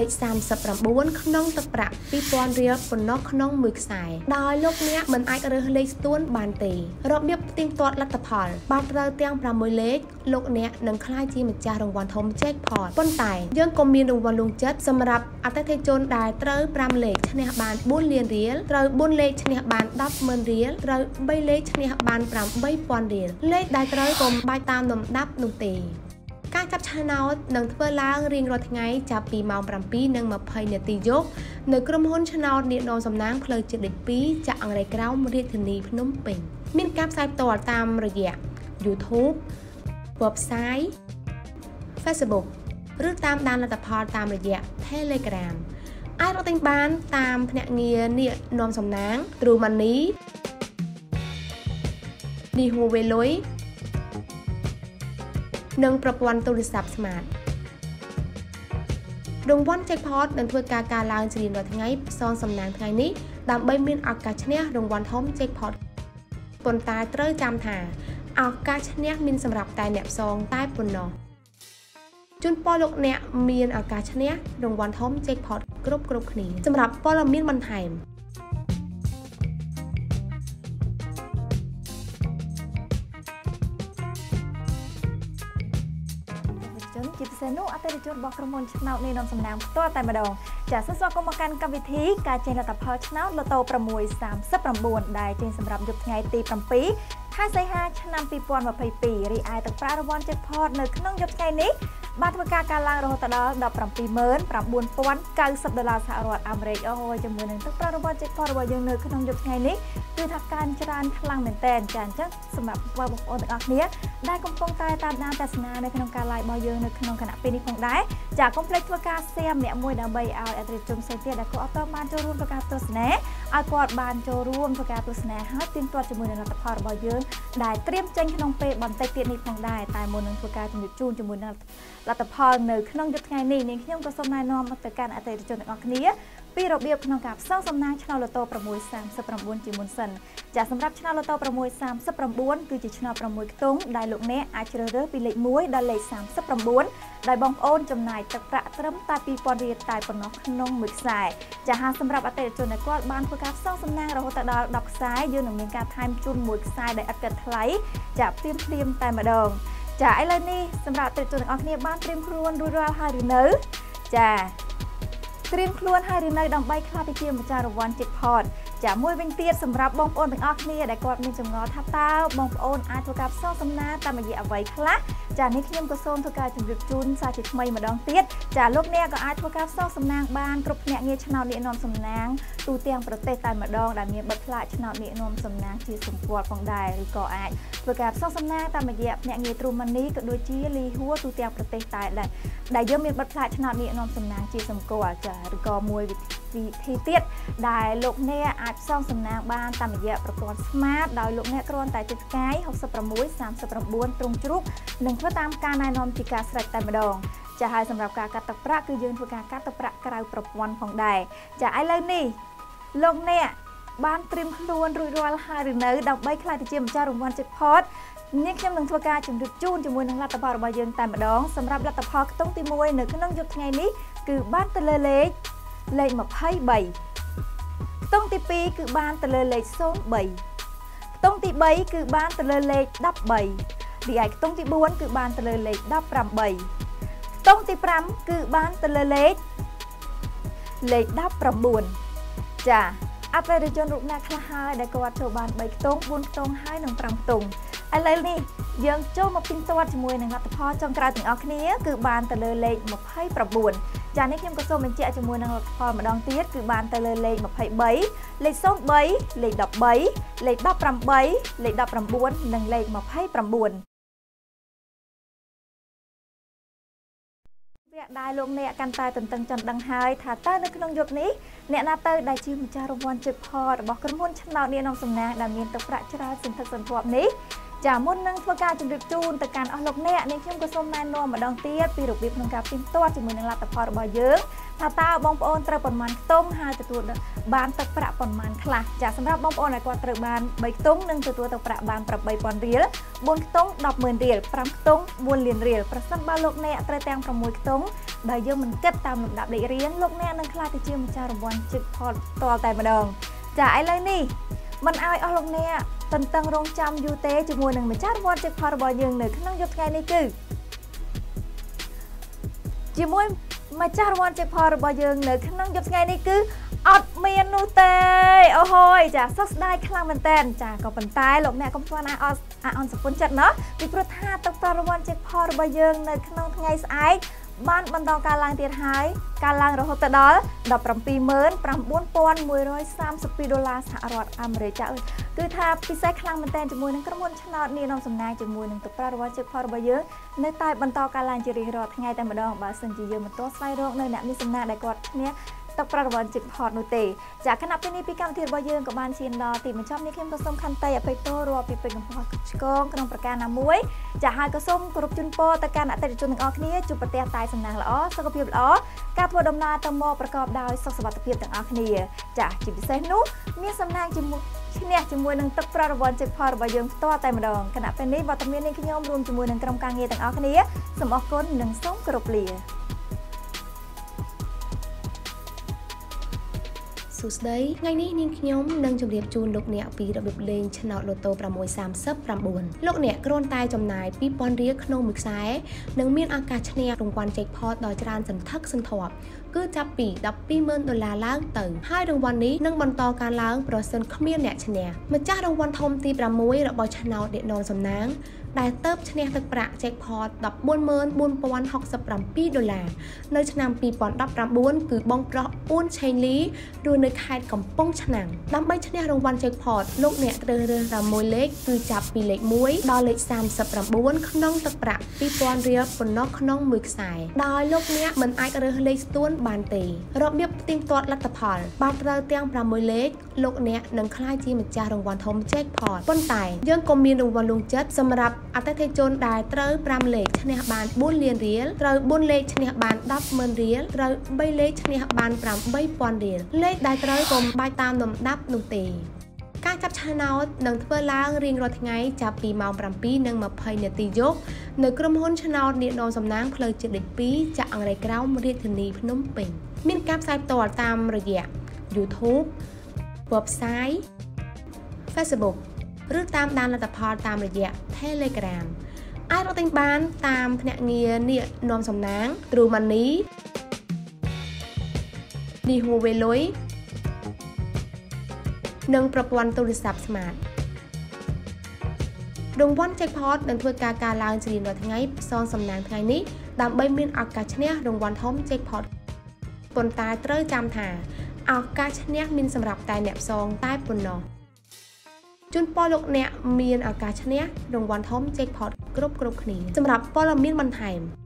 ข39ក្នុងទឹកប្រាក់2000រៀលប៉ុណ្ណោះក្នុងមួយខ្សែដោយលោកអ្នកមិនអាចរើសលេខស្ទួនបានទេរបៀបផ្ទៀងផ្ទាត់លទ្ធផលបើត្រូវទាំង6លេខលោកអ្នកនឹងក្លាយជាម្ចាស់រង្វាន់ធំ Jackpot ប៉ុន្តែយើងក៏មានរង្វាន់លួងចិត្តសម្រាប់អតិថិជនដែលត្រូវ5លេខឈ្នះបាន4លានរៀលត្រូវ4លេខឈ្នះបាន100000រៀលត្រូវ3លេខឈ្នះបាន8000រៀលលេខដែលត្រូវកុំបាច់តាមលំដាប់នោះទេការចាប់ឆ្នោតនឹងធ្វើឡើងរៀងរាល់ថ្ងៃចាប់ពីម៉ោង 7:20 នាទីយប់នៅក្រុមហ៊ុនឆ្នោតនាដមសំណាងផ្លូវជាតិលេខ 2 ចាក់អង្រែក្រោមរាជធានីភ្នំពេញមានការផ្សាយផ្ទាល់តាមរយៈ YouTube Website Facebook ឬតាមដានលទ្ធផលតាមរយៈ Telegram អាចរកទិញបានតាមភ្នាក់ងារនានាំសំណាង True Money នេះហួវេលុយនិងប្រព័ន្ធទូរស័ព្ទ Smart រង្វាន់ Jackpot នឹងធ្វើការកើនឡើងជារៀងរាល់ថ្ងៃផ្សងសំណាងថ្ងៃនេះដើម្បីមានឱកាសឈ្នះរង្វាន់ធំ Jackpot ប៉ុន្តែត្រូវចាំថាឱកាសឈ្នះមានសម្រាប់តែអ្នកផ្សងតែប៉ុណ្ណោះជូនពរលោកអ្នកមានឱកាសឈ្នះរង្វាន់ធំ Jackpot គ្រប់គ្នាសម្រាប់ព័ត៌មានបន្ថែមជាពិសេសនោះអតិថិជនរបស់ក្រុមហ៊ុនឆ្នោតនេះនាំសំណាងផ្ទាល់តែម្ដងចាសសូមស្វាគមន៍មកកាន់កម្មវិធីការចេញលទ្ធផលឆ្នោតលូតូ639ដែលចេញសម្រាប់យប់ថ្ងៃទី7ខែសីហាឆ្នាំ2022រីឯទឹកប្រាក់រង្វាន់ Jackpot នៅក្នុងយប់ថ្ងៃនេះបានធ្វើការកើនឡើងរហូតដល់$179,090សហរដ្ឋអាមេរិកអូយជាមួយនឹងទឹកប្រាក់រង្វាន់ Jackpot របស់យើងនៅក្នុងយប់ថ្ងៃនេះគឺថាកើនច្រើនខ្លាំងមែនទែនចាអញ្ចឹងសម្រាប់បងប្អូនទាំងអស់គ្នាដែលកំពុងតែតាមដានទស្សនានៅក្នុងការ live របស់យើងនៅក្នុងគណៈពេលនេះផងដែរចាកុំភ្លេចធ្វើការ share ម្នាក់មួយដើម្បីឲ្យអតិថិជនផ្សេងទៀតដែលគាត់អត់ទាន់បានចូលរួមធ្វើការទស្សនាឲ្យគាត់បានចូលរួមធ្វើការទស្សនាហើយទៀងទាត់ជាមួយនឹងលទ្ធផលរបស់យើងដែលត្រៀមចេញក្នុងពេលបន្តិចទៀតនេះផងដែរតែមុននឹងធ្វើការជំរាបជូនជាមួយនឹងលទ្ធផលនៅក្នុងយប់ថ្ងៃនេះនាងខ្ញុំក៏សូមណែនាំទៅកាន់អតិថិជនទាំងអស់គ្នាពីរបៀបក្នុងការផ្សងសំណាងឆ្នោតលូតូ639ជាមុនសិនចាសម្រាប់ឆ្នោតលូតូ639គឺជាឆ្នោត6ខ្ទង់ដែលលោកអ្នកអាចជ្រើសរើសពីលេខ1ដល់លេខ39ដោយបងប្អូនចំណាយទឹកប្រាក់ត្រឹមតែ2000រៀលតែប៉ុណ្ណោះក្នុងមួយខ្សែចាហើយសម្រាប់អតិថិជនដែលគាត់បានធ្វើការផ្សងសំណាងរហូតដល់10ខ្សែយើងនឹងមានការថែមជូនមួយខ្សែដែលឥតគិតថ្លៃចាភ្លាមតែម្ដងចាឥឡូវនេះសម្រាប់អតិថិជនទាំងអស់គ្នាបានត្រៀមខ្លួនរួចរាល់ហើយឬនៅចាត្រៀមខ្លួនហើយឬនៅដើម្បីក្លាយទៅជាម្ចាស់រង្វាន់ Jackpot ចាមួយវិញទៀតសម្រាប់បងប្អូនទាំងអស់គ្នាដែលគាត់មានចម្ងល់ថាតើបងប្អូនអាចធ្វើការផ្សងសំណាងតាមរយៈអ្វីខ្លះចានេះខ្ញុំក៏សូមធ្វើការជម្រាបជូនសារជាថ្មីម្ដងទៀតចាលោកអ្នកក៏អាចធ្វើការផ្សងសំណាងបានគ្រប់ភ្នាក់ងារឆ្នោតនាយនាំសំណាងទូទាំងប្រទេសតែម្ដងដែលមានប័ណ្ណផ្លាកឆ្នោតនាយនាំសំណាងជាសម្គាល់ផងដែរឬក៏អាចធ្វើការផ្សងសំណាងតាមរយៈភ្នាក់ងារ True Money ក៏ដូចជាលីហួរទូទាំងប្រទេសតែដែលយើងមានប័ណ្ណផ្លាកឆ្នោតនាយនាំសំណាងជាសម្គាល់ចាឬក៏មួយវិធីទៀតដែលលោកអ្នកអាចផ្សងសំណាងបានតាមរយៈប្រព័ន្ធ Smart ដោយលោកអ្នកគ្រាន់តែចុចផ្កាយ6639ទ្រង់ជ្រូកនិងធ្វើតាមការណែនាំពីការស្រេចតែម្ដងចាហើយសម្រាប់ការកាត់ទឹកប្រាក់គឺយើងធ្វើការកាត់ទឹកប្រាក់ក្រៅប្រព័ន្ធផងដែរចាឥឡូវនេះលោកអ្នកបានត្រៀមខ្លួនរួចរាល់ហើយឬនៅដើម្បីក្លាយទៅជាម្ចាស់រង្វាន់ Jackpot នេះខ្ញុំនឹងធ្វើការជម្រាបជូនជាមួយនឹងលទ្ធផលរបស់យើងតែម្ដងសម្រាប់លទ្ធផលខ្ទង់ទី1នៅក្នុងយប់ថ្ងៃនេះគឺបានទៅលើលេខ23ខ្ទង់ទី2គឺបានទៅលើលេខ03ខ្ទង់ទី3គឺបានទៅលើលេខ13រីឯខ្ទង់ទី4គឺបានទៅលើលេខ18ខ្ទង់ទី5គឺបានទៅលើលេខ19ចាអតិថិជនរូបអ្នកខ្លះហើយដែលគាត់ចូលបាន3ខ្ទង់4ខ្ទង់ហើយនិង5ខ្ទង់ឥឡូវនេះយើងចូលមកពីទាត់ជាមួយនឹងលទ្ធផលចុងក្រោយទាំងអស់គ្នាគឺបានទៅលើលេខ29ចានេះខ្ញុំក៏សូមបញ្ជាក់ជាមួយនឹងលទ្ធផលម្ដងទៀតគឺបានទៅលើលេខ23លេខ03លេខ13លេខ18លេខ19និងលេខ29ដែលលោកអ្នកកាន់តែតន្ទឹងចង់ដឹងហើយថាតើនៅក្នុងយប់នេះអ្នកណាទៅដែលជាម្ចាស់រង្វាន់ Jackpot របស់ក្រុមហ៊ុនឆ្នោតនាយនាំសំណាងដែលមានទឹកប្រាក់ច្រើនសន្ធឹកសន្ធាប់នេះចាមុននឹងធ្វើការជម្រាបជូនទៅកាន់អស់លោកអ្នកខ្ញុំក៏សូមណែនាំម្ដងទៀតពីរបៀបក្នុងការផ្ទៀងផ្ទាត់ជាមួយនឹងលទ្ធផលរបស់យើងថាតើបងប្អូនត្រូវប៉ុន្មានខ្ទង់ហើយទទួលបានទឹកប្រាក់ប៉ុន្មានខ្លះចាសម្រាប់បងប្អូនដែលគាត់ត្រូវបាន3ខ្ទង់និងទទួលទឹកប្រាក់បាន 8000 រៀល 4 ខ្ទង់ 100,000 រៀល 5 ខ្ទង់ 4 លានរៀលប្រសិនបើលោកអ្នកត្រូវទាំង6ខ្ទង់ដែលយើងមិនគិតតាមលំដាប់លេខរៀងលោកអ្នកនឹងក្លាយទៅជាម្ចាស់រង្វាន់ Jackpot ផ្ទាល់តែម្ដងចាឥឡូវនេះមិនឲ្យអស់លោកអ្នកតន្ទឹងរង់ចាំយូរទេជាមួយនឹងម្ចាស់រង្វាន់ Jackpot របស់យើងនៅក្នុងយប់ថ្ងៃនេះគឺជាមួយម្ចាស់រង្វាន់ Jackpot របស់យើងនៅក្នុងយប់ថ្ងៃនេះគឺអត់មាននោះទេអូហូយចាសោកស្ដាយខ្លាំងមែនតើចាក៏ប៉ុន្តែលោកអ្នកកុំស្មានអន់សពុនចិត្តណាពីព្រោះថាទឹកប្រាក់រង្វាន់ Jackpot របស់យើងនៅក្នុងថ្ងៃស្អែកបានបន្តការឡើងទៀតហើយការឡើងរហូតទៅដល់ $179,132 ដុល្លារសហរដ្ឋអាមេរិកចាគឺថាពិសេសខ្លាំងមែនទែនជាមួយនឹងក្រុមហ៊ុនឆ្នោតនេះនាំសំណាងជាមួយនឹងទឹកប្រាក់រង្វាន់ Jackpot របស់យើងនៅតែបន្តការឡើងជារៀងរាល់ថ្ងៃតែម្ដងបើសិនជាយើងមិនទាន់ស្វែងរកនៅអ្នកមានសំណាងដែលគាត់ឈ្នះទឹកប្រាក់រង្វាន់ Jackpot នោះទេចាគណៈពេលនេះពីកម្មវិធីរបស់យើងក៏បានឈានដល់ទីបញ្ចប់នេះខ្ញុំក៏សូមខន្តីអភ័យទោសរាល់ពីពេញកំហុសឆ្គងក្នុងប្រការណាមួយចាហើយក៏សូមគោរពជូនពរទៅកាន់អតិថិជនទាំងអស់គ្នាជួបប្រទះតែសំណាងល្អសុខភាពល្អការធ្វើដំណើរទៅមកប្រកបដោយសុខសុវត្ថិភាពទាំងអស់គ្នាចាជាពិសេសនោះមានសំណាងជាមួយឈ្នះជាមួយនឹងទឹកប្រាក់រង្វាន់ Jackpot របស់យើងផ្ទាល់តែម្ដងគណៈពេលនេះវត្តមាននេះខ្ញុំរួមជាមួយនឹងក្រុមការងារទាំងអស់គ្នាសូមអរគុណនិងសូមគោរពលាសួស្តីថ្ងៃនេះនាងខ្ញុំនឹងជម្រាបជូនលោកអ្នកពីរបៀបលេងឆ្នោតលូតូ639លោកអ្នកគ្រាន់តែចំណាយ 2000 រៀលក្នុងមួយខ្សែនិងមានឱកាសឈ្នះរង្វាន់ Jackpot ដ៏ច្រើនសន្ធឹកសន្ធាប់គឺចាប់ពី $120,000 ឡើងទៅហើយរង្វាន់នេះនឹងបន្តការឡើងប្រសិនគ្មានអ្នកឈ្នះម្ចាស់រង្វាន់ធំទី6របស់ឆ្នោតអ្នកនាំសំណាងដែលទៅឈ្នះទឹកប្រាក់ Jackpot $144,067 នៅឆ្នាំ2019គឺបងប្រុសអ៊ូនឆេងលីរស់នៅខេត្តកំពង់ឆ្នាំងដើម្បីឈ្នះរង្វាន់ Jackpot លោកអ្នកត្រូវរើស6លេខគឺចាប់ពីលេខ1ដល់លេខ39ក្នុងទឹកប្រាក់ $2,000 រៀលប៉ុណ្ណោះក្នុងមួយខ្សែដោយលោកអ្នកមិនអាចរើសលេខស្ទួនបានទេរបៀបផ្ទៀងផ្ទាត់លទ្ធផលបើត្រូវទាំង6លេខលោកអ្នកនឹងក្លាយជាម្ចាស់រង្វាន់ធំ Jackpot ប៉ុន្តែយើងក៏មានរង្វាន់លួងចិត្តសម្រាប់អតិថិជនដែលត្រូវ5លេខឈ្នះបាន4លានរៀលត្រូវ4លេខឈ្នះបាន10,000 រៀលត្រូវ3លេខឈ្នះបាន8,000 រៀលលេខដែលត្រូវកុំបាច់តាមលំដាប់នោះទេការចាប់ឆ្នោតនឹងធ្វើឡើងរៀងរាល់ថ្ងៃចាប់ពីម៉ោង 7:20 នាទីយប់នៅក្រុមហ៊ុនឆ្នោតអ្នកនាំសំណាងផ្លូវជាតិលេខ 2 ចាក់អង្រែក្រោមរាជធានីភ្នំពេញមានការផ្សាយផ្ទាល់តាមរយៈ YouTube Website Facebook ឬតាមដានលទ្ធផលតាមរយៈ Telegram អាចរកទិញបានតាមភ្នាក់ងារអ្នកនាំសំណាង True Money នេះហួវេលុយនិងប្រព័ន្ធទូរស័ព្ទ Smart រង្វាន់ Jackpot នឹងធ្វើការឡើងជារៀងរាល់ថ្ងៃផ្សងសំណាងថ្ងៃនេះដើម្បីមានឱកាសឈ្នះរង្វាន់ធំ Jackpot ប៉ុន្តែត្រូវចាំថាឱកាសឈ្នះមានសម្រាប់តែអ្នកផ្សងតែប៉ុណ្ណោះជូនពរលោកអ្នកមានឱកាសឈ្នះរង្វាន់ធំ Jackpot គ្រប់គ្នាសម្រាប់ព័ត៌មានបន្ថែម